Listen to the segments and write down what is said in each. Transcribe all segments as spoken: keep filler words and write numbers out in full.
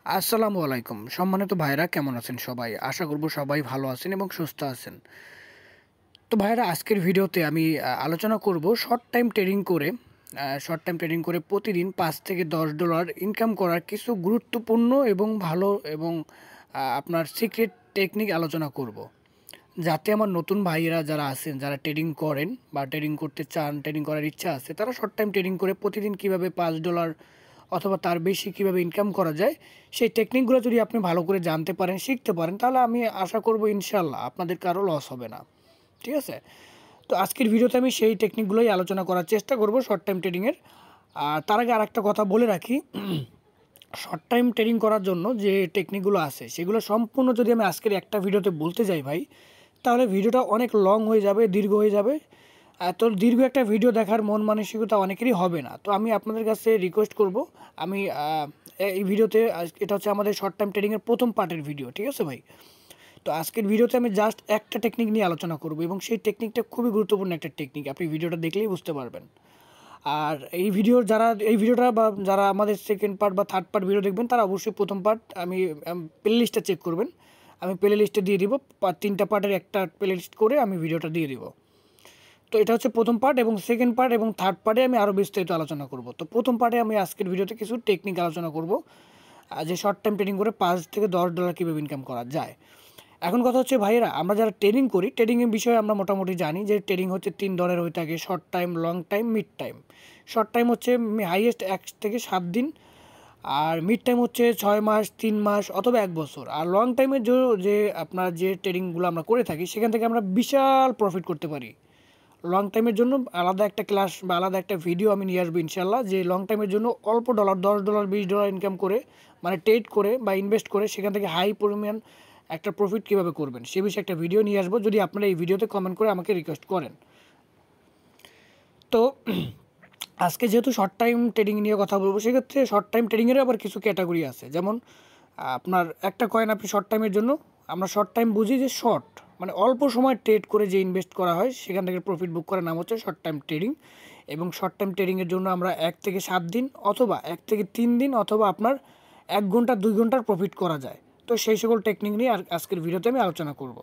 আসসালামু আলাইকুম সম্মানিত ভাইরা, কেমন আছেন সবাই? আশা করব সবাই ভালো আছেন এবং সুস্থ আছেন। তো ভাইরা, আজকের ভিডিওতে আমি আলোচনা করব শর্ট টাইম ট্রেডিং করে শর্ট টাইম ট্রেডিং করে প্রতিদিন পাঁচ থেকে দশ ডলার ইনকাম করার কিছু গুরুত্বপূর্ণ এবং ভালো এবং আপনার সিক্রেট টেকনিক আলোচনা করব, যাতে আমার নতুন ভাইয়েরা যারা আছেন, যারা ট্রেডিং করেন বা ট্রেডিং করতে চান, ট্রেডিং করার ইচ্ছা আছে, তারা শর্ট টাইম ট্রেডিং করে প্রতিদিন কিভাবে পাঁচ ডলার অথবা তার বেশি কিভাবে ইনকাম করা যায়, সেই টেকনিকগুলো যদি আপনি ভালো করে জানতে পারেন, শিখতে পারেন, তাহলে আমি আশা করব ইনশাল্লাহ আপনাদের কারো লস হবে না। ঠিক আছে? তো আজকের ভিডিওতে আমি সেই টেকনিকগুলোই আলোচনা করার চেষ্টা করব শর্ট টাইম ট্রেডিংয়ের। আর তার আগে আরেকটা কথা বলে রাখি, শর্ট টাইম ট্রেডিং করার জন্য যে টেকনিকগুলো আছে সেগুলো সম্পূর্ণ যদি আমি আজকের একটা ভিডিওতে বলতে যাই ভাই, তাহলে ভিডিওটা অনেক লং হয়ে যাবে, দীর্ঘ হয়ে যাবে। তো দীর্ঘ একটা ভিডিও দেখার মন মানসিকতা অনেকেরই হবে না। তো আমি আপনাদের কাছে রিকোয়েস্ট করব, আমি এই ভিডিওতে, এটা হচ্ছে আমাদের শর্ট টাইম ট্রেডিংয়ের প্রথম পার্টের ভিডিও। ঠিক আছে ভাই? তো আজকের ভিডিওতে আমি জাস্ট একটা টেকনিক নিয়ে আলোচনা করব এবং সেই টেকনিকটা খুবই গুরুত্বপূর্ণ একটা টেকনিক, আপনি ভিডিওটা দেখলেই বুঝতে পারবেন। আর এই ভিডিওর যারা এই ভিডিওটা বা যারা আমাদের সেকেন্ড পার্ট বা থার্ড পার্ট ভিডিও দেখবেন, তারা অবশ্যই প্রথম পার্ট আমি প্লে লিস্টটা চেক করবেন। আমি প্লে লিস্টে দিয়ে দিব, তিনটা পার্টের একটা প্লে লিস্ট করে আমি ভিডিওটা দিয়ে দিব। তো এটা হচ্ছে প্রথম পার্ট, এবং সেকেন্ড পার্ট এবং থার্ড পার্টে আমি আরও বিস্তারিত আলোচনা করব। তো প্রথম পার্টে আমি আজকের ভিডিওতে কিছু টেকনিক আলোচনা করব, যে শর্ট টাইম ট্রেডিং করে পাঁচ থেকে দশ ডলার কীভাবে ইনকাম করা যায়। এখন কথা হচ্ছে ভাইয়েরা, আমরা যারা ট্রেডিং করি, ট্রেডিংয়ের বিষয়ে আমরা মোটামুটি জানি যে ট্রেডিং হচ্ছে তিন ধরনের হয়ে থাকে: short time, long time, mid time. Short time হচ্ছে হাইয়েস্ট এক থেকে সাত দিন, আর মিড টাইম হচ্ছে ছয় মাস, তিন মাস অথবা এক বছর। আর লং টাইমের যে যে আপনার যে ট্রেডিংগুলো আমরা করে থাকি, সেখান থেকে আমরা বিশাল প্রফিট করতে পারি। লং টাইমের জন্য আলাদা একটা ক্লাস বা আলাদা একটা ভিডিও আমি নিয়ে আসবো ইনশাল্লাহ, যে লং টাইমের জন্য অল্প ডলার, দশ ডলার বিশ ডলার ইনকাম করে, মানে ট্রেড করে বা ইনভেস্ট করে সেখান থেকে হাই পরিমাণ একটা প্রফিট কীভাবে করবেন সে বিষয়ে একটা ভিডিও নিয়ে আসবো, যদি আপনারা এই ভিডিওতে কমেন্ট করে আমাকে রিকোয়েস্ট করেন। তো আজকে যেহেতু শর্ট টাইম ট্রেডিং নিয়ে কথা বলবো, সেক্ষেত্রে শর্ট টাইম ট্রেডিংয়েরও আবার কিছু ক্যাটাগরি আছে। যেমন আপনার একটা কয়েন আপনি শর্ট টাইমের জন্য, আমরা শর্ট টাইম বুঝি যে শর্ট মানে অল্প সময় ট্রেড করে যে ইনভেস্ট করা হয়, সেখান থেকে প্রফিট বুক করার নাম হচ্ছে শর্ট টাইম ট্রেডিং। এবং শর্ট টাইম ট্রেডিংয়ের জন্য আমরা এক থেকে সাত দিন অথবা এক থেকে তিন দিন অথবা আপনার এক ঘন্টা দুই ঘন্টার প্রফিট করা যায়। তো সেই সকল টেকনিক নিয়ে আজকের ভিডিওতে আমি আলোচনা করব।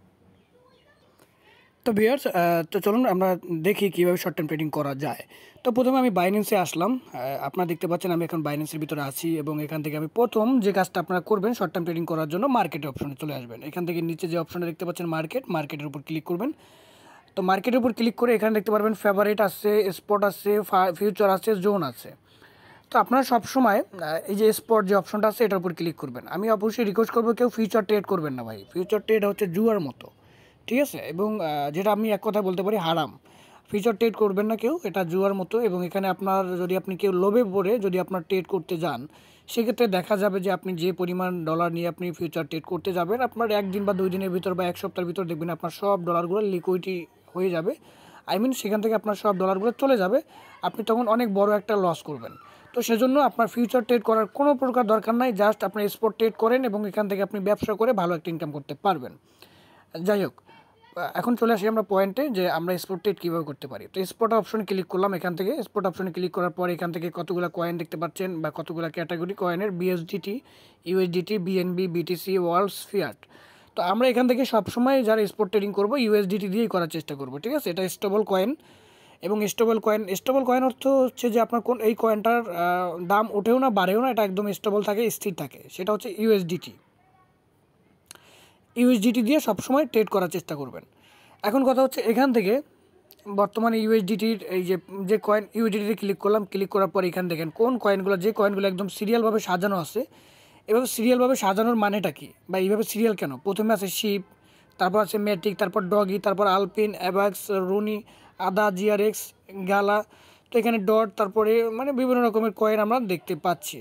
তো ভিউয়ার্স, তো চলুন আমরা দেখি কীভাবে শর্ট টাইম ট্রেডিং করা যায়। তো প্রথমে আমি বাইন্যান্সে আসলাম। আপনারা দেখতে পাচ্ছেন আমি এখন বাইন্যান্সের ভিতরে আছি, এবং এখান থেকে আমি প্রথম যে কাজটা আপনারা করবেন শর্ট টাইম ট্রেডিং করার জন্য, মার্কেটের অপশনে চলে আসবেন। এখান থেকে নিচে যে অপশনটা দেখতে পাচ্ছেন মার্কেট, মার্কেটের উপর ক্লিক করবেন। তো মার্কেটের উপর ক্লিক করে এখানে দেখতে পারবেন ফেভারিট আছে, স্পট আছে, ফিউচার আছে, জোন আছে। তো আপনারা সবসময় এই যে স্পট যে অপশনটা আছে এটার উপর ক্লিক করবেন। আমি অবশ্যই রিকোয়েস্ট করবো, কেউ ফিউচার ট্রেড করবেন না ভাই। ফিউচার ট্রেড হচ্ছে জুয়ার মতো, ঠিক আছে? এবং যেটা আমি এক কথা বলতে পারি হারাম। ফিউচার ট্রেড করবেন না কেউ, এটা জুয়ার মতো। এবং এখানে আপনার যদি আপনি কেউ লোভে পড়ে যদি আপনার ট্রেড করতে যান, সেক্ষেত্রে দেখা যাবে যে আপনি যে পরিমাণ ডলার নিয়ে আপনি ফিউচার ট্রেড করতে যাবেন, আপনার একদিন বা দুই দিনের ভিতর বা এক সপ্তাহের ভিতর দেখবেন আপনার সব ডলারগুলো লিকুইডিটি হয়ে যাবে। আই মিন সেখান থেকে আপনার সব ডলারগুলো চলে যাবে, আপনি তখন অনেক বড় একটা লস করবেন। তো সেজন্য আপনার ফিউচার ট্রেড করার কোনো প্রকার দরকার নাই, জাস্ট আপনি স্পট ট্রেড করেন এবং এখান থেকে আপনি ব্যবসা করে ভালো একটা ইনকাম করতে পারবেন। যাই হোক, এখন চলে আসি আমরা পয়েন্টে, যে আমরা স্পট ট্রেড কীভাবে করতে পারি। তো স্পট অপশনে ক্লিক করলাম। এখান থেকে স্পট অপশনে ক্লিক করার পর এখান থেকে কতগুলো কয়েন দেখতে পাচ্ছেন বা কতগুলো ক্যাটাগরি কয়েনের, BSDT, USDT, BNB, BTC, worlds, fiat. তো আমরা এখান থেকে সবসময় যারা স্পট ট্রেডিং করবো ইউএসডিটি দিয়েই করার চেষ্টা করবো, ঠিক আছে? এটা স্টেবল কয়েন। এবং স্টেবল কয়েন, স্টেবল কয়েন অর্থ হচ্ছে যে আপনার কোন এই কয়েনটার দাম ওঠেও না বাড়েও না, এটা একদম স্টেবল থাকে, স্থির থাকে, সেটা হচ্ছে ইউএসডিটি। ইউএসডিটি দিয়ে সবসময় ট্রেড করার চেষ্টা করবেন। এখন কথা হচ্ছে এখান থেকে বর্তমানে ইউএসডিটির এই যে যে কয়েন, ইউএসডিটিতে ক্লিক করলাম। ক্লিক করার পর এখান দেখেন কোন কয়েনগুলো, যে কয়েনগুলো একদম সিরিয়ালভাবে সাজানো আছে। এভাবে সিরিয়ালভাবে সাজানোর মানেটা কি, বা এইভাবে সিরিয়াল কেন? প্রথমে আছে শিপ, তারপর আছে ম্যাটিক, তারপর ডগি, তারপর আলপিন, অ্যাবাক্স, রুনি, আদা, জিআরএক্স, গালা। তো এখানে ডট, তারপরে মানে বিভিন্ন রকমের কয়েন আমরা দেখতে পাচ্ছি।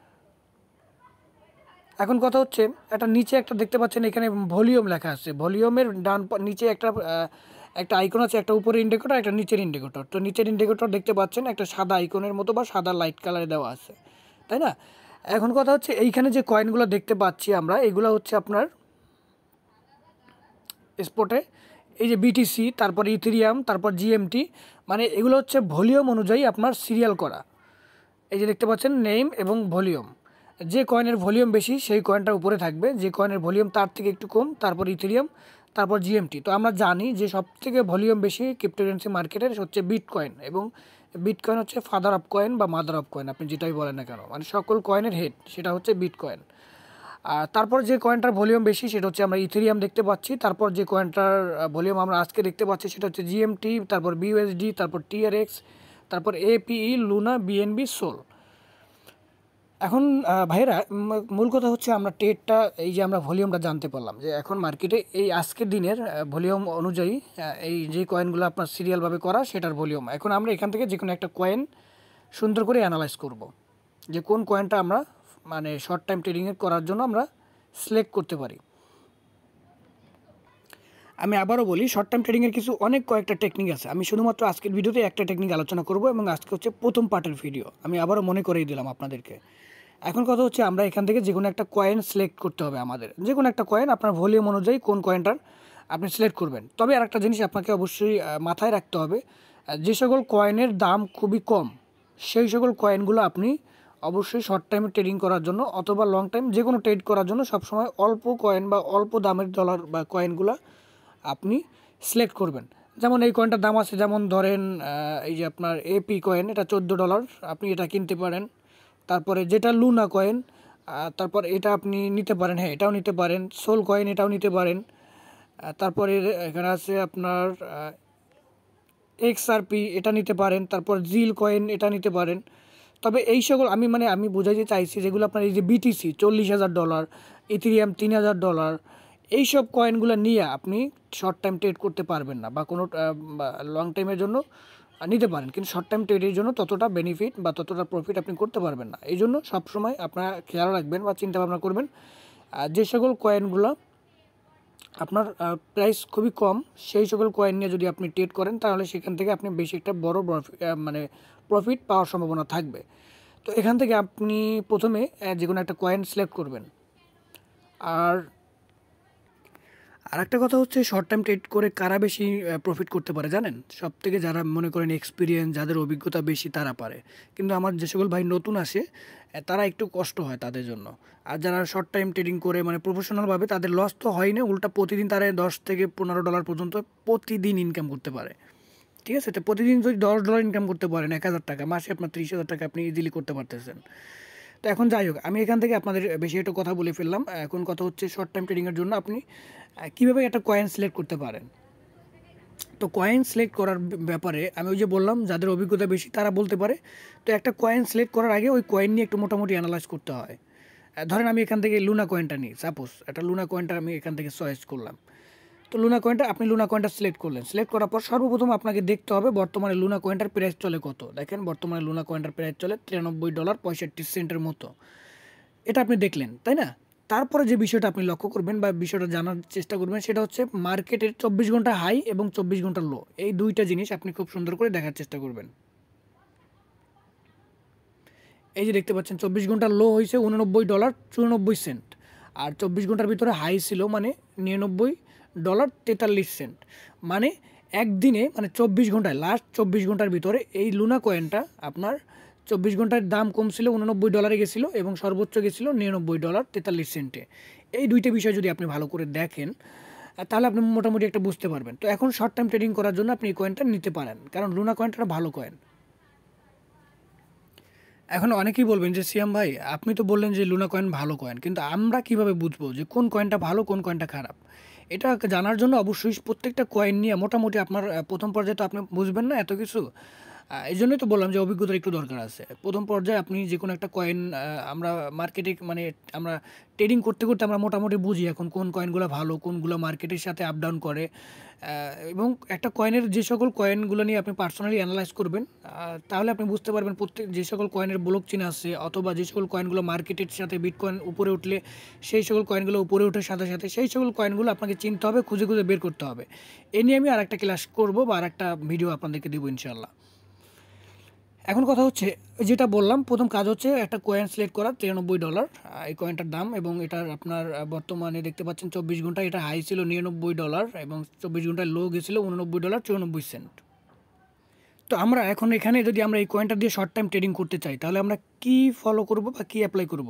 এখন কথা হচ্ছে একটা নিচে একটা দেখতে পাচ্ছেন এখানে ভলিউম লেখা আছে। ভলিউমের ডান নিচে একটা একটা আইকন আছে, একটা উপরে ইন্ডিকেটর, একটা নিচের ইন্ডিকেটর। তো নিচের ইন্ডিকেটর দেখতে পাচ্ছেন একটা সাদা আইকনের মতো বা সাদা লাইট কালারে দেওয়া আছে, তাই না? এখন কথা হচ্ছে এইখানে যে কয়েনগুলো দেখতে পাচ্ছি আমরা, এগুলো হচ্ছে আপনার স্পটে এই যে বিটিসি, তারপর ইথেরিয়াম, তারপর জিএমটি, মানে এগুলো হচ্ছে ভলিউম অনুযায়ী আপনার সিরিয়াল করা। এই যে দেখতে পাচ্ছেন নেম এবং ভলিউম। যে কয়েনের ভলিউম বেশি সেই কয়েনটার উপরে থাকবে, যে কয়েনের ভলিউম তার থেকে একটু কম, তারপর ইথেরিয়াম, তারপর জিএমটি। তো আমরা জানি যে সবথেকে ভলিউম বেশি ক্রিপ্টোকারেন্সি মার্কেটের হচ্ছে বিটকয়েন, এবং বিটকয়েন হচ্ছে ফাদার অফ কয়েন বা মাদার অফ কয়েন, আপনি যেটাই বলেন না কেন, মানে সকল কয়েনের হেড, সেটা হচ্ছে বিটকয়েন। আর তারপর যে কয়েনটার ভলিউম বেশি সেটা হচ্ছে আমরা ইথেরিয়াম দেখতে পাচ্ছি। তারপর যে কয়েনটার ভলিউম আমরা আজকে দেখতে পাচ্ছি সেটা হচ্ছে জিএমটি, তারপর বিইউএসডি, তারপর টিআরএক্স, তারপর এপিই, লুনা, বিএনবি, সোল। এখন ভাইরা মূল কথা হচ্ছে আমরা টেটটা, এই যে আমরা ভলিউমটা জানতে পারলাম যে এখন মার্কেটে এই আজকের দিনের ভলিউম অনুযায়ী এই যে কয়েনগুলো আপনার সিরিয়ালভাবে করা সেটার ভলিউম। এখন আমরা এখান থেকে যে কোনো একটা কয়েন সুন্দর করে অ্যানালাইজ করব যে কোন কয়েনটা আমরা মানে শর্ট টাইম ট্রেডিংয়ের করার জন্য আমরা সিলেক্ট করতে পারি। আমি আবারও বলি, শর্ট টাইম ট্রেডিংয়ের কিছু অনেক কয়েকটা টেকনিক আছে। আমি শুধুমাত্র আজকের ভিডিওতে একটা টেকনিক আলোচনা করব, এবং আজকে হচ্ছে প্রথম পার্টের ভিডিও। আমি আবারও মনে করিয়ে দিলাম আপনাদেরকে। এখন কথা হচ্ছে আমরা এখান থেকে যে কোনো একটা কয়েন সিলেক্ট করতে হবে আমাদের, যে কোনো একটা কয়েন আপনার ভলিউম অনুযায়ী কোন কয়েনটার আপনি সিলেক্ট করবেন। তবে আর একটা জিনিস আপনাকে অবশ্যই মাথায় রাখতে হবে, যে সকল কয়েনের দাম খুবই কম সেই সকল কয়েনগুলো আপনি অবশ্যই শর্ট টাইমে ট্রেডিং করার জন্য অথবা লং টাইম যে কোনো ট্রেড করার জন্য সবসময় অল্প কয়েন বা অল্প দামের ডলার বা কয়েনগুলো আপনি সিলেক্ট করবেন। যেমন এই কয়েনটার দাম আছে, যেমন ধরেন এই যে আপনার এপি কয়েন, এটা চোদ্দো ডলার, আপনি এটা কিনতে পারেন। তারপরে যেটা লুনা কয়েন, তারপর এটা আপনি নিতে পারেন, হ্যাঁ এটাও নিতে পারেন। সোল কয়েন এটাও নিতে পারেন। তারপরে এখানে আছে আপনার এক্সআরপি, এটা নিতে পারেন। তারপর জিল কয়েন, এটা নিতে পারেন। তবে এই সকল আমি মানে আমি বোঝাইতে চাইছি যেগুলো আপনার এই যে বিটিসি চল্লিশ হাজার ডলার, ইথেরিয়াম তিন হাজার ডলার, এইসব কয়েনগুলো নিয়ে আপনি শর্ট টাইম ট্রেড করতে পারবেন না, বা কোনো লং টাইমের জন্য নিতে পারেন, কিন্তু শর্ট টাইম ট্রেডের জন্য ততটা বেনিফিট বা ততটা প্রফিট আপনি করতে পারবেন না। এই জন্য সবসময় আপনারা খেয়াল রাখবেন বা চিন্তা ভাবনা করবেন যে সকল কয়েনগুলো আপনার প্রাইস খুবই কম সেই সকল কয়েন নিয়ে যদি আপনি ট্রেড করেন তাহলে সেখান থেকে আপনি বেশি একটা বড় মানে প্রফিট পাওয়ার সম্ভাবনা থাকবে। তো এখান থেকে আপনি প্রথমে যে কোনো একটা কয়েন সিলেক্ট করবেন। আর আরেকটা কথা হচ্ছে, শর্ট টাইম ট্রেড করে কারা বেশি প্রফিট করতে পারে জানেন? সব থেকে যারা মনে করেন এক্সপিরিয়েন্স, যাদের অভিজ্ঞতা বেশি তারা পারে। কিন্তু আমার যে সকল ভাই নতুন আসে তারা একটু কষ্ট হয় তাদের জন্য। আর যারা শর্ট টাইম ট্রেডিং করে মানে প্রফেশনালভাবে, তাদের লস তো হয় না, উল্টা প্রতিদিন তারা দশ থেকে পনেরো ডলার পর্যন্ত প্রতিদিন ইনকাম করতে পারে। ঠিক আছে, তো প্রতিদিন যদি দশ ডলার ইনকাম করতে পারেন, এক হাজার টাকা মাসে আপনার ত্রিশ হাজার টাকা আপনি ইজিলি করতে পারতেছেন। তো এখন যাই হোক, আমি এখান থেকে আপনাদের বেশি একটা কথা বলে ফেললাম। এখন কথা হচ্ছে শর্ট টাইম ট্রেডিংয়ের জন্য আপনি কীভাবে একটা কয়েন সিলেক্ট করতে পারেন। তো কয়েন সিলেক্ট করার ব্যাপারে আমি ওই যে বললাম যাদের অভিজ্ঞতা বেশি তারা বলতে পারে। তো একটা কয়েন সিলেক্ট করার আগে ওই কয়েন নিয়ে একটু মোটামুটি অ্যানালাইজ করতে হয়। ধরেন আমি এখান থেকে লুনা কয়েনটা নিই, সাপোজ একটা লুনা কয়েনটা আমি এখান থেকে চয়েস করলাম। তো লুনা কয়েনটা আপনি লুনা কয়েনটা সিলেক্ট করলেন। সিলেক্ট করার পর সর্বপ্রথম আপনাকে দেখতে হবে বর্তমানে লুনা কয়েনটার প্রাইস চলে কত। দেখেন বর্তমানে লুনা কয়েনটার প্রাইস চলে তিরানব্বই ডলার পঁয়ষট্টি সেন্টের মতো। এটা আপনি দেখলেন, তাই না? তারপরে যে বিষয়টা আপনি লক্ষ্য করবেন বা বিষয়টা জানার চেষ্টা করবেন সেটা হচ্ছে মার্কেটের চব্বিশ ঘন্টা হাই এবং চব্বিশ ঘন্টা লো, এই দুইটা জিনিস আপনি খুব সুন্দর করে দেখার চেষ্টা করবেন। এই যে দেখতে পাচ্ছেন চব্বিশ ঘন্টার লো হয়েছে উননব্বই ডলার চুরানব্বই সেন্ট, আর চব্বিশ ঘন্টার ভিতরে হাই ছিল মানে নিরানব্বই ডলার তেতাল্লিশ সেন্ট। মানে একদিনে মানে চব্বিশ ঘন্টায় লাস্ট চব্বিশ ঘন্টার ভিতরে এই লুনা কয়েনটা আপনার চব্বিশ ঘন্টার দাম কম ছিল, উননব্বই ডলারে গেছিলো এবং সর্বোচ্চ গেছিলো নিরানব্বই ডলার তেতাল্লিশ সেন্টে। এই দুইটা বিষয় যদি আপনি ভালো করে দেখেন তাহলে আপনি মোটামুটি একটা বুঝতে পারবেন। তো এখন শর্ট টাইম ট্রেডিং করার জন্য আপনি এই কয়েনটা নিতে পারেন, কারণ লুনা কয়েনটা ভালো কয়েন। এখন অনেকেই বলবেন যে সিয়াম ভাই আপনি তো বললেন যে লুনা কয়েন ভালো কয়েন, কিন্তু আমরা কিভাবে বুঝবো যে কোন কয়েনটা ভালো কোন কয়েনটা খারাপ? এটা জানার জন্য অবশ্যই প্রত্যেকটা কয়েন নিয়ে মোটামুটি আপনার প্রথম পর্যায়ে তো আপনি বুঝবেন না এত কিছু। এই জন্যই তো বললাম যে অভিজ্ঞতার একটু দরকার আছে। প্রথম পর্যায়ে আপনি যে কোনো একটা কয়েন আমরা মার্কেটে মানে আমরা ট্রেডিং করতে করতে আমরা মোটামুটি বুঝি এখন কোন কয়েনগুলো ভালো, কোনগুলো মার্কেটের সাথে আপ ডাউন করে, এবং একটা কয়েনের যে সকল কয়েনগুলো নিয়ে আপনি পার্সোনালি অ্যানালাইজ করবেন তাহলে আপনি বুঝতে পারবেন প্রত্যেক যে সকল কয়েনের ব্লক চেন আছে অথবা যে সকল কয়েনগুলো মার্কেটের সাথে বিটকয়েন উপরে উঠলে সেই সকল কয়েনগুলো উপরে ওঠার সাথে সাথে সেই সকল কয়েনগুলো আপনাকে চিনতে হবে, খুঁজে খুঁজে বের করতে হবে। এ নিয়ে আমি আর একটা ক্লাস করবো বা আর একটা ভিডিও আপনাদেরকে দেবো ইনশাল্লাহ। এখন কথা হচ্ছে যেটা বললাম, প্রথম কাজ হচ্ছে একটা কয়েন সিলেক্ট করা তিরানব্বই ডলার এই কয়েনটার দাম, এবং এটার আপনার বর্তমানে দেখতে পাচ্ছেন চব্বিশ ঘন্টা এটা হাই ছিল নিরানব্বই ডলার এবং চব্বিশ ঘন্টায় লো গেছিলো উননব্বই ডলার চুরানব্বই সেন্ট। তো আমরা এখন এখানে যদি আমরা এই কয়েনটা দিয়ে শর্ট টাইম ট্রেডিং করতে চাই তাহলে আমরা কি ফলো করব বা কি অ্যাপ্লাই করব?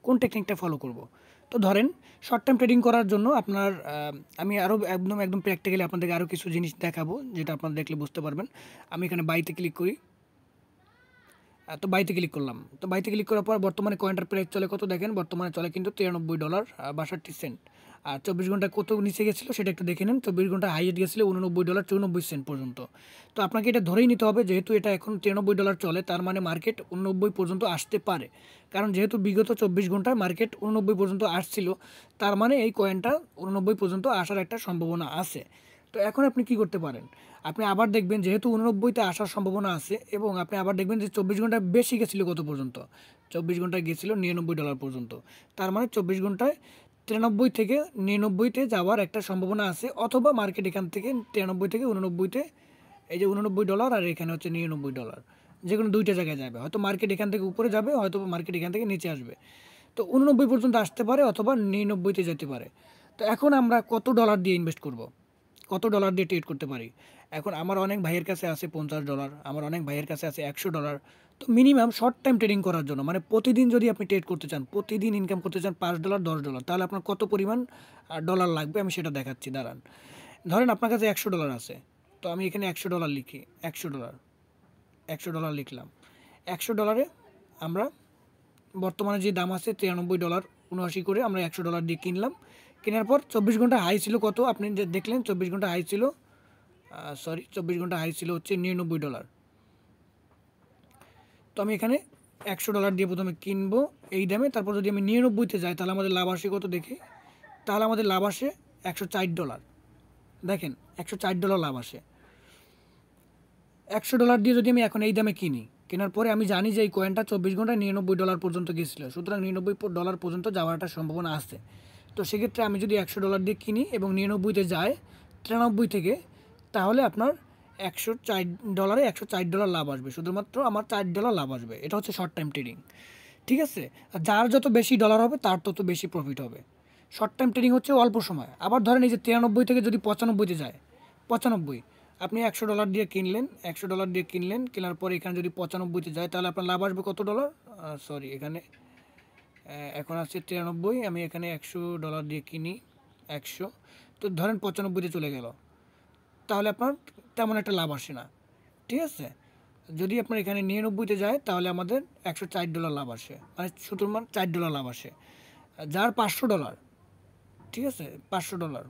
কোন টেকনিকটা ফলো করব। তো ধরেন শর্ট টাইম ট্রেডিং করার জন্য আপনার আমি আরও একদম একদম প্র্যাকটিক্যালি আপনাদেরকে আরও কিছু জিনিস দেখাবো, যেটা আপনারা দেখলে বুঝতে পারবেন। আমি এখানে বাইতে ক্লিক করি, তো বাইতে ক্লিক করলাম। তো বাইতে ক্লিক করার পর বর্তমানে কয়েনটার প্রাইস চলে কত দেখেন, বর্তমানে চলে কিন্তু তিরানব্বই ডলার বাষট্টি সেন্ট। আর চব্বিশ ঘন্টা কত নিচে গেছিলো সেটা একটু দেখে নেন। চব্বিশ ঘন্টা হাইয়েট গেছিলো উননব্বই ডলার চৌরানব্বই সেন্ট পর্যন্ত। তো আপনাকে এটা ধরেই নিতে হবে, যেহেতু এটা এখন তিরানব্বই ডলার চলে, তার মানে মার্কেট উননব্বই পর্যন্ত আসতে পারে। কারণ যেহেতু বিগত চব্বিশ ঘন্টায় মার্কেট উননব্বই পর্যন্ত আসছিল, তার মানে এই কয়েনটা উননব্বই পর্যন্ত আসার একটা সম্ভাবনা আছে। তো এখন আপনি কি করতে পারেন, আপনি আবার দেখবেন যেহেতু উননব্বইতে আসার সম্ভাবনা আছে, এবং আপনি আবার দেখবেন যে চব্বিশ ঘন্টায় বেশি গেছিলো কত পর্যন্ত, চব্বিশ ঘন্টায় গেছিলো নিরানব্বই ডলার পর্যন্ত। তার মানে চব্বিশ ঘন্টায় তিরানব্বই থেকে নিরানব্বইতে যাওয়ার একটা সম্ভাবনা আছে, অথবা মার্কেট এখান থেকে তিরানব্বই থেকে উননব্বইতে, এই যে উননব্বই ডলার আর এখানে হচ্ছে নিরানব্বই ডলার, যে কোনো দুইটা জায়গায় যাবে। হয়তো মার্কেট এখান থেকে উপরে যাবে, হয়তো মার্কেট এখান থেকে নিচে আসবে। তো উননব্বই পর্যন্ত আসতে পারে অথবা নিরানব্বইতে যেতে পারে। তো এখন আমরা কত ডলার দিয়ে ইনভেস্ট করব, কত ডলার দিয়ে ট্রেড করতে পারি? এখন আমার অনেক ভাইয়ের কাছে আছে পঞ্চাশ ডলার, আমার অনেক ভাইয়ের কাছে আছে একশো ডলার। তো মিনিমাম শর্ট টাইম ট্রেডিং করার জন্য, মানে প্রতিদিন যদি আপনি ট্রেড করতে চান, প্রতিদিন ইনকাম করতে চান পাঁচ ডলার দশ ডলার, তাহলে আপনার কত পরিমাণ ডলার লাগবে আমি সেটা দেখাচ্ছি, দাঁড়ান। ধরেন আপনার কাছে একশো ডলার আছে, তো আমি এখানে একশো ডলার লিখি, একশো ডলার একশো ডলার লিখলাম। একশো ডলারে আমরা বর্তমানে যে দাম আছে তিরানব্বই ডলার উনআশি করে আমরা একশো ডলার দিয়ে কিনলাম। কেনার পর চব্বিশ ঘন্টা হাই ছিল কত, আপনি যে দেখলেন চব্বিশ ঘন্টা হাই ছিল, সরি চব্বিশ ঘন্টা হাই ছিল হচ্ছে নিরানব্বই ডলার। তো আমি এখানে একশো ডলার দিয়ে প্রথমে কিনবো এই দামে, তারপর যদি আমি নিরানব্বইতে যাই তাহলে আমাদের লাভ আসে কত দেখি, তাহলে আমাদের লাভ আসে একশো চার ডলার। দেখেন একশো চার ডলার লাভ আসে। একশো ডলার দিয়ে যদি আমি এখন এই দামে কিনি, কেনার পরে আমি জানি যে এই কয়েনটা চব্বিশ ঘন্টায় নিরানব্বই ডলার পর্যন্ত গেছিলো, সুতরাং নিরানব্বই ডলার পর্যন্ত যাওয়ার একটা সম্ভাবনা আছে। তো সেক্ষেত্রে আমি যদি একশো ডলার দিয়ে কিনি এবং নিরানব্বইতে যায় তিরানব্বই থেকে, তাহলে আপনার একশো চার ডলারে একশো চার ডলার লাভ আসবে, শুধুমাত্র আমার চার ডলার লাভ আসবে। এটা হচ্ছে শর্ট টাইম ট্রেডিং, ঠিক আছে। যার যত বেশি ডলার হবে তার তত বেশি প্রফিট হবে। শর্ট টাইম ট্রেডিং হচ্ছে অল্প সময়। আবার ধরেন এই যে তিরানব্বই থেকে যদি পঁচানব্বইতে যায়, পঁচানব্বই আপনি একশো ডলার দিয়ে কিনলেন, একশো ডলার দিয়ে কিনলেন, কেনার পরে এখানে যদি পঁচানব্বইতে যায় তাহলে আপনার লাভ আসবে কত ডলার, সরি এখানে এখন আছে তিরানব্বই, আমি এখানে একশো ডলার দিয়ে কিনি একশো, তো ধরেন পঁচানব্বইতে চলে গেল, তাহলে আপনার তেমন একটা লাভ আসে না, ঠিক আছে। যদি আপনার এখানে নিরানব্বইতে যায় তাহলে আমাদের একশো চার ডলার লাভ আসে, মানে শুধুমাত্র চার ডলার লাভ আসে। যার পাঁচশো ডলার, ঠিক আছে, পাঁচশো ডলার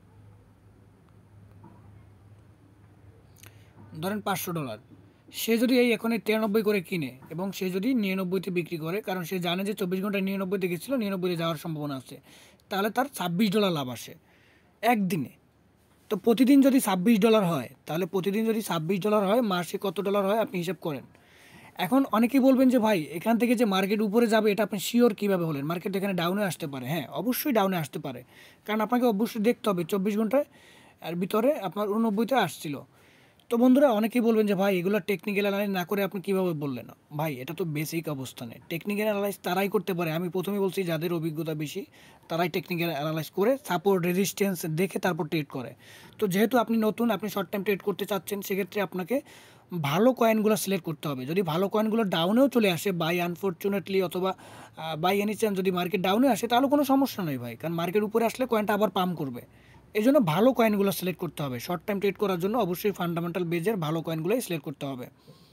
ধরেন পাঁচশো ডলার, সে যদি এই এখন তিরানব্বই করে কিনে এবং সে যদি নিরানব্বইতে বিক্রি করে, কারণ সে জানে যে চব্বিশ ঘন্টায় নিরানব্বইতে গেছিলো, নিরানব্বইতে যাওয়ার সম্ভাবনা আছে, তাহলে তার ছাব্বিশ ডলার লাভ আসে একদিনে। তো প্রতিদিন যদি ছাব্বিশ ডলার হয়, তাহলে প্রতিদিন যদি ছাব্বিশ ডলার হয়, মাসে কত ডলার হয় আপনি হিসাব করেন। এখন অনেকেই বলবেন যে ভাই এখান থেকে যে মার্কেট উপরে যাবে এটা আপনি শিওর কীভাবে হলেন, মার্কেট এখানে ডাউনে আসতে পারে। হ্যাঁ অবশ্যই ডাউনে আসতে পারে, কারণ আপনাকে অবশ্যই দেখতে হবে চব্বিশ ঘন্টায় আর ভিতরে আপনার উননব্বইতে আসছিল। তো বন্ধুরা অনেকেই বলবেন যে ভাই এগুলো টেকনিক্যাল অ্যানালাইজ না করে আপনি কীভাবে বললেন, ভাই এটা তো বেসিক অবস্থানে। টেকনিক্যাল অ্যানালাইজ তারাই করতে পারে, আমি প্রথমে বলছি যাদের অভিজ্ঞতা বেশি তারাই টেকনিক্যাল অ্যানালাইজ করে সাপোর্ট রেজিস্ট্যান্স দেখে তারপর ট্রেড করে। তো যেহেতু আপনি নতুন, আপনি শর্ট টাইম ট্রেড করতে চাচ্ছেন, সেক্ষেত্রে আপনাকে ভালো কয়েনগুলো সিলেক্ট করতে হবে। যদি ভালো কয়েনগুলো ডাউনেও চলে আসে বাই আনফর্চুনেটলি, অথবা বাই এনি চান্স যদি মার্কেট ডাউনে আসে, তাহলে কোনো সমস্যা নেই ভাই, কারণ মার্কেট উপরে আসলে কয়েনটা আবার পাম্প করবে। এই জন্য ভালো কয়েনগুলো সিলেক্ট করতে হবে। শর্ট টাইম ট্রেড করার জন্য অবশ্যই ফান্ডামেন্টাল বেজের ভালো কয়েনগুলোই সিলেক্ট করতে হবে।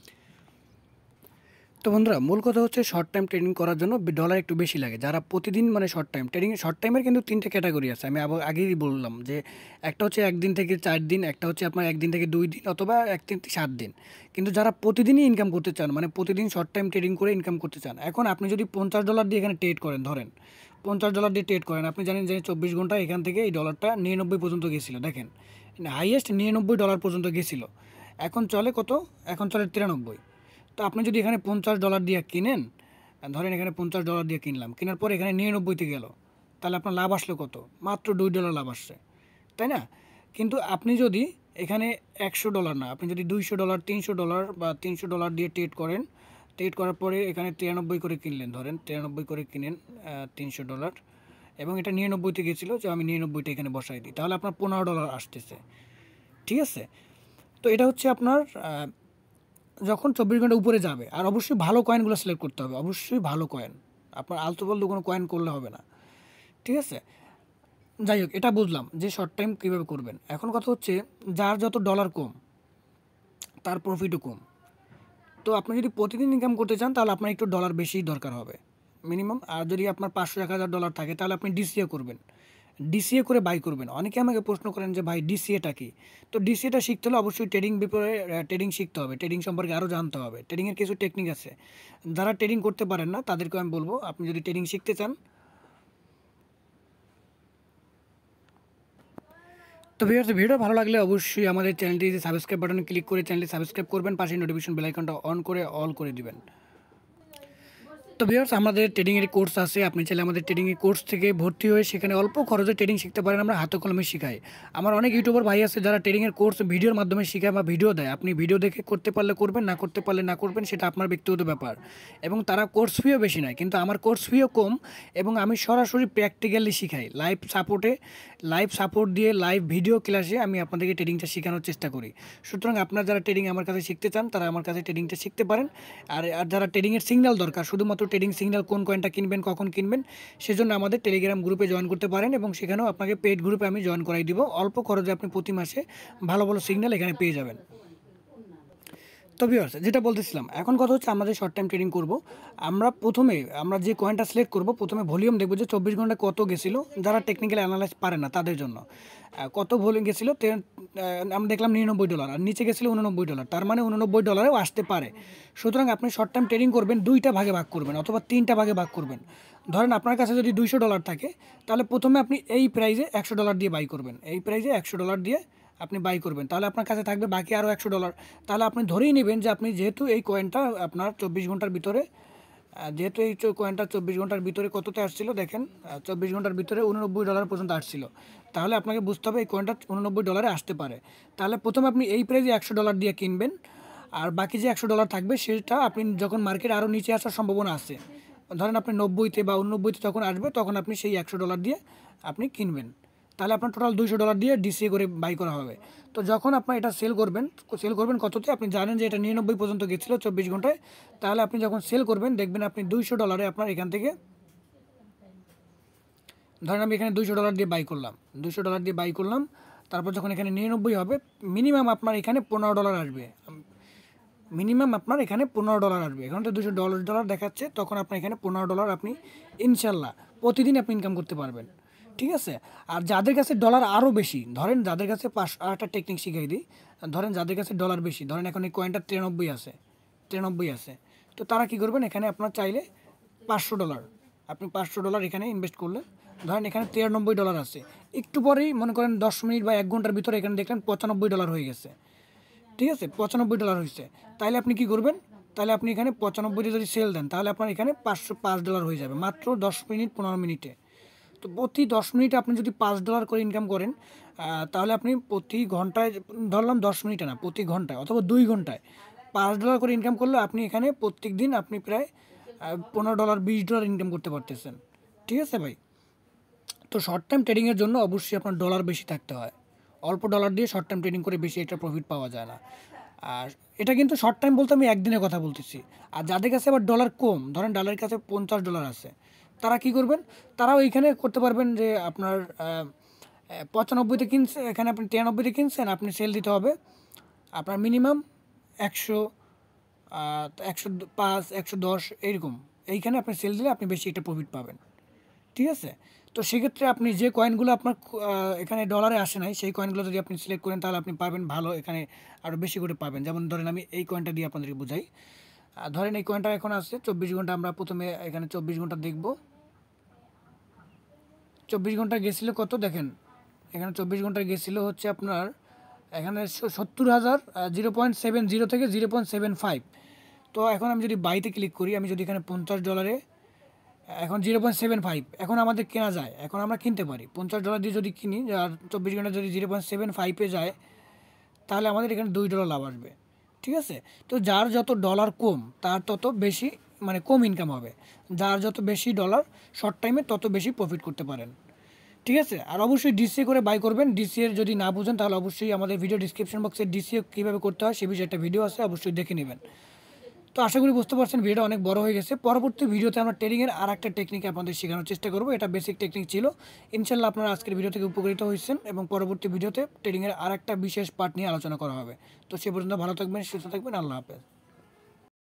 তো বন্ধুরা মূল কথা হচ্ছে শর্ট টাইম ট্রেডিং করার জন্য ডলার একটু বেশি লাগে। যারা প্রতিদিন মানে শর্ট টাইম ট্রেডিং, শর্ট টাইমের কিন্তু তিনটে ক্যাটাগরি আছে, আমি আবার আগেই বললাম যে একটা হচ্ছে একদিন থেকে চার দিন, একটা হচ্ছে আপনার একদিন থেকে দুই দিন, অথবা এক দিন থেকে সাত দিন। কিন্তু যারা প্রতিদিনই ইনকাম করতে চান, মানে প্রতিদিন শর্ট টাইম ট্রেডিং করে ইনকাম করতে চান, এখন আপনি যদি পঞ্চাশ ডলার দিয়ে এখানে ট্রেড করেন, ধরেন পঞ্চাশ ডলার দিয়ে ট্রেড করেন, আপনি জানেন যে চব্বিশ ঘন্টা এখান থেকে এই ডলারটা নিরানব্বই পর্যন্ত গেছিলো, দেখেন হাইয়েস্ট নিরানব্বই ডলার পর্যন্ত গেছিলো, এখন চলে কত, এখন চলে তিরানব্বই। তো আপনি যদি এখানে পঞ্চাশ ডলার দিয়ে কিনেন, ধরেন এখানে পঞ্চাশ ডলার দিয়ে কিনলাম, কেনার পর এখানে নিরানব্বইতে গেল, তাহলে আপনার লাভ আসলো কত, মাত্র দুই ডলার লাভ আসছে, তাই না। কিন্তু আপনি যদি এখানে একশো ডলার না, আপনি যদি দুইশো ডলার তিনশো ডলার বা তিনশো ডলার দিয়ে ট্রেড করেন, ট্রেড করার পরে এখানে তিরানব্বই করে কিনলেন, ধরেন তিরানব্বই করে কিনেন তিনশো ডলার, এবং এটা নিরানব্বইতে গেছিলো, যে আমি নিরানব্বইটা এখানে বসাই দিই, তাহলে আপনার পনেরো ডলার আসতেছে, ঠিক আছে। তো এটা হচ্ছে আপনার যখন চব্বিশ ঘন্টা উপরে যাবে। আর অবশ্যই ভালো কয়েনগুলো সিলেক্ট করতে হবে, অবশ্যই ভালো কয়েন, আপনার আলতু ফালতু কোনো কয়েন করলে হবে না, ঠিক আছে? যাই হোক, এটা বুঝলাম যে শর্ট টাইম কীভাবে করবেন। এখন কথা হচ্ছে যার যত ডলার কম তার প্রফিটও কম। তো আপনি যদি প্রতিদিন ইনকাম করতে চান তাহলে আপনার একটু ডলার বেশি দরকার হবে মিনিমাম। আর যদি আপনার পাঁচশো এক হাজার ডলার থাকে তাহলে আপনি ডিসিএ করবেন, ডিসিএ করে বাই করবেন। অনেকে আমাকে প্রশ্ন করেন যে ভাই ডিসিএটা কি? তো ডিসিএটা শিখতে হলে অবশ্যই ট্রেডিং ব্যাপারে ট্রেডিং শিখতে হবে, ট্রেডিং সম্পর্কে আরও জানতে হবে। ট্রেডিংয়ের কিছু টেকনিক আছে, যারা ট্রেডিং করতে পারেন না তাদেরকে আমি বলবো আপনি যদি ট্রেডিং শিখতে চান। তো ভিউয়ার্স, ভিডিও ভালো লাগলে অবশ্যই আমাদের চ্যানেলটি সাবস্ক্রাইব বাটনে ক্লিক করে চ্যানেলটি সাবস্ক্রাইব করবেন, পাশে নোটিফিকেশন বেল আইকনটা অন করে অল করে দিবেন। তো ভিউয়ার্স, আমাদের ট্রেডিংয়ের কোর্স আছে, আপনি চাইলে আমাদের ট্রেডিংয়ের কোর্স থেকে ভর্তি হয়ে সেখানে অল্প খরচে ট্রেডিং শিখতে পারেন। আমরা হাতে কলমে শেখাই। আমার অনেক ইউটিউবার ভাই আছে যারা ট্রেডিংয়ের কোর্স ভিডিওর মাধ্যমে শেখায় বা ভিডিও দেয়। আপনি ভিডিও দেখে করতে পারলে করবেন, না করতে পারলে না করবেন, সেটা আপনার ব্যক্তিগত ব্যাপার। এবং তারা কোর্স ফিও বেশি নেয়, কিন্তু আমার কোর্স ফিও কম এবং আমি সরাসরি প্র্যাকটিক্যালি শিখাই। লাইভ সাপোর্টে লাইভ সাপোর্ট দিয়ে লাইভ ভিডিও ক্লাসে আমি আপনাদেরকে ট্রেডিংটা শেখানোর চেষ্টা করি। সুতরাং আপনারা যারা ট্রেডিং আমার কাছে শিখতে চান তারা আমার কাছে ট্রেডিংটা শিখতে পারেন। আর আর যারা ট্রেডিংয়ের সিগন্যাল দরকার, শুধুমাত্র ট্রেডিং সিগন্যাল কোন কয়েনটা কিনবেন, কখন কিনবেন, সেজন্য আমাদের টেলিগ্রাম গ্রুপে জয়েন করতে পারেন এবং সেখানেও আপনাকে পেইড গ্রুপে আমি জয়েন করাই দিব। অল্প খরচে আপনি প্রতি মাসে ভালো ভালো সিগন্যাল এখানে পেয়ে যাবেন। তো ভিউয়ার্স, যেটা বলতেছিলাম, এখন কথা হচ্ছে আমরা যে শর্ট টাইম ট্রেডিং করব, আমরা প্রথমে আমরা যে কয়েনটা সিলেক্ট করব, প্রথমে ভলিউম দেখব যে চব্বিশ ঘন্টা কত গেছিলো। যারা টেকনিক্যাল অ্যানালাইজ পারে না তাদের জন্য কত ভলিউম গেছিলো, আমরা দেখলাম নিরানব্বই ডলার আর নিচে গেছিলো উননব্বই ডলার, তার মানে উননব্বই ডলারেও আসতে পারে। সুতরাং আপনি শর্ট টাইম ট্রেডিং করবেন দুইটা ভাগে ভাগ করবেন অথবা তিনটা ভাগে ভাগ করবেন। ধরেন আপনার কাছে যদি দুইশো ডলার থাকে তাহলে প্রথমে আপনি এই প্রাইজে একশো ডলার দিয়ে বাই করবেন, এই প্রাইজে একশো ডলার দিয়ে আপনি বাই করবেন, তাহলে আপনার কাছে থাকবে বাকি আরও একশো ডলার। তাহলে আপনি ধরেই নেবেন যে আপনি যেহেতু এই কয়েনটা আপনার চব্বিশ ঘন্টার ভিতরে যেহেতু এই কয়েনটা চব্বিশ ঘন্টার ভিতরে কততে আসছিল, দেখেন চব্বিশ ঘন্টার ভিতরে উননব্বই ডলার পর্যন্ত আসছিল, তাহলে আপনাকে বুঝতে হবে এই কয়েনটা উননব্বই ডলারে আসতে পারে। তাহলে প্রথমে আপনি এই প্রাইজে একশো ডলার দিয়ে কিনবেন, আর বাকি যে একশো ডলার থাকবে সেটা আপনি যখন মার্কেট আরও নিচে আসার সম্ভাবনা আছে, ধরেন আপনি নব্বইতে বা উননব্বইতে যখন আসবে তখন আপনি সেই একশো ডলার দিয়ে আপনি কিনবেন। তাহলে আপনার টোটাল দুইশো ডলার দিয়ে ডিসিএ করে বাই করা হবে। তো যখন আপনার এটা সেল করবেন, সেল করবেন কততে, আপনি জানেন যে এটা নিরানব্বই পর্যন্ত গেছিলো চব্বিশ ঘন্টায়, তাহলে আপনি যখন সেল করবেন দেখবেন আপনি দুইশো ডলারে আপনার এখান থেকে, ধরেন আমি এখানে দুইশো ডলার দিয়ে বাই করলাম, দুইশো ডলার দিয়ে বাই করলাম, তারপর যখন এখানে নিরানব্বই হবে মিনিমাম আপনার এখানে পনেরো ডলার আসবে, মিনিমাম আপনার এখানে পনেরো ডলার আসবে। এখন তো দুশো ডলার ডলার দেখাচ্ছে, তখন আপনার এখানে পনেরো ডলার আপনি ইনশাল্লাহ প্রতিদিন আপনি ইনকাম করতে পারবেন, ঠিক আছে? আর যাদের কাছে ডলার আরও বেশি, ধরেন যাদের কাছে পাঁচ আর একটা টেকনিক শিখাই দিই, ধরেন যাদের কাছে ডলার বেশি, ধরেন এখন এই কয়েনটা তিরানব্বই আছে, তিরানব্বই আছে, তো তারা কী করবেন, এখানে আপনার চাইলে পাঁচশো ডলার আপনি পাঁচশো ডলার এখানে ইনভেস্ট করলেন, ধরেন এখানে তিরানব্বই ডলার আছে, একটু পরেই মনে করেন দশ মিনিট বা এক ঘন্টার ভিতরে এখানে দেখলেন পঁচানব্বই ডলার হয়ে গেছে, ঠিক আছে? পঁচানব্বই ডলার হয়েছে, তাহলে আপনি কি করবেন, তাহলে আপনি এখানে পঁচানব্বইতে যদি সেল দেন তাহলে আপনার এখানে পাঁচশো পাঁচ ডলার হয়ে যাবে মাত্র দশ মিনিট পনেরো মিনিটে। তো প্রতি দশ মিনিটে আপনি যদি পাঁচ ডলার করে ইনকাম করেন তাহলে আপনি প্রতি ঘন্টায়, ধরলাম দশ মিনিটে না, প্রতি ঘন্টায় অথবা দুই ঘন্টায় পাঁচ ডলার করে ইনকাম করলে আপনি এখানে প্রত্যেক দিন আপনি প্রায় পনেরো ডলার বিশ ডলার ইনকাম করতে পারতেছেন, ঠিক আছে ভাই? তো শর্ট টাইম ট্রেডিংয়ের জন্য অবশ্যই আপনার ডলার বেশি থাকতে হয়। অল্প ডলার দিয়ে শর্ট টাইম ট্রেডিং করে বেশি একটা প্রফিট পাওয়া যায় না। আর এটা কিন্তু শর্ট টাইম বলতে আমি একদিনের কথা বলতেছি। আর যাদের কাছে আবার ডলার কম, ধরেন ডলারের কাছে পঞ্চাশ ডলার আছে, তারা কি করবেন, তারাও এইখানে করতে পারবেন যে আপনার পঁচানব্বইতে কিনছে, এখানে আপনি তিরানব্বইতে কিনছেন, আপনি সেল দিতে হবে আপনার মিনিমাম একশো একশো পাঁচ একশো দশ এইরকম, এইখানে আপনি সেল দিলে আপনি বেশি একটা প্রফিট পাবেন, ঠিক আছে? তো সেক্ষেত্রে আপনি যে কয়েনগুলো আপনার এখানে ডলারে আসে নাই সেই কয়েনগুলো যদি আপনি সিলেক্ট করেন তাহলে আপনি পাবেন ভালো, এখানে আরও বেশি করে পাবেন। যেমন ধরেন আমি এই কয়েনটা দিয়ে আপনাদেরকে বোঝাই, ধরেন এই কয়েনটা এখন আছে চব্বিশ ঘন্টা, আমরা প্রথমে এখানে চব্বিশ ঘন্টা দেখব, চব্বিশ ঘন্টা গেছিলো কত দেখেন, এখানে চব্বিশ ঘন্টা গেছিলো হচ্ছে আপনার এখানে সত্তর হাজার জিরো পয়েন্ট সেভেন জিরো থেকে জিরো পয়েন্ট সেভেন ফাইভ। তো এখন আমি যদি বাইতে ক্লিক করি, আমি যদি এখানে পঞ্চাশ ডলারে এখন জিরো পয়েন্ট সেভেন ফাইভ এখন আমাদের কেনা যায়, এখন আমরা কিনতে পারি পঞ্চাশ ডলার দিয়ে যদি কিনি, আর চব্বিশ ঘন্টা যদি জিরো পয়েন্ট সেভেন ফাইভে যায় তাহলে আমাদের এখানে দুই ডলার লাভ আসবে, ঠিক আছে? তো যার যত ডলার কম তার তত বেশি মানে কম ইনকাম হবে, যার যত বেশি ডলার শর্ট টাইমে তত বেশি প্রফিট করতে পারেন, ঠিক আছে? আর অবশ্যই ডিসিএ করে বাই করবেন। ডিসিএ যদি না বুঝেন তাহলে অবশ্যই আমাদের ভিডিও ডিসক্রিপশন বক্সে ডিসিএ কীভাবে করতে হয় সে বিষয়ে একটা ভিডিও আছে, অবশ্যই দেখে নেবেন। তো আশা করি বুঝতে পারছেন ভিডিওটা অনেক বড় হয়ে গেছে। পরবর্তী ভিডিওতে আমরা ট্রেডিংয়ের আর একটা টেকনিক আপনাদের শেখানোর চেষ্টা করব। এটা বেসিক টেকনিক ছিল। ইনশাল্লাহ আপনারা আজকের ভিডিও থেকে উপকৃত হয়েছেন এবং পরবর্তী ভিডিওতে ট্রেডিংয়ের আর একটা বিশেষ পার্ট নিয়ে আলোচনা করা হবে। তো সে পর্যন্ত ভালো থাকবেন, সুস্থ থাকবেন। আল্লাহ হাফেজ।